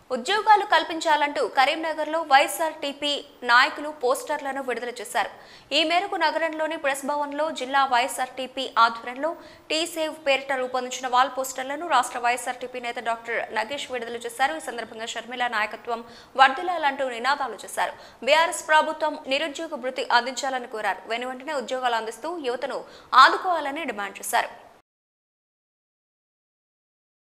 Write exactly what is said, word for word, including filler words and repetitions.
ఉద్యోగాలు కల్పించాలంటూ కరీంనగర్లో వైఎస్ఆర్టీపీ నాయకులు పోస్టర్లను విడుదల చేశారు. ఈ మేరకు నగరంలోని ప్రెస్ భవన్లో జిల్లా వైఎస్ఆర్టీపీ ఆధ్వర్యంలో టీ సేవ్ పేరిట రూపొందించిన వాల్ పోస్టర్లను రాష్ట్ర వైఎస్ఆర్టీపీ నేత డాక్టర్ నగేష్ విడుదల చేశారు. ఈ సందర్భంగా షర్మిల నాయకత్వం వర్ధిల్లాలంటూ నినాదాలు చేశారు. బీఆర్ఎస్ ప్రభుత్వం నిరుద్యోగ భృతి అందించాలని కోరారు. వెను వెంటనే ఉద్యోగాలు అందిస్తూ యువతను ఆదుకోవాలని డిమాండ్ చేశారు.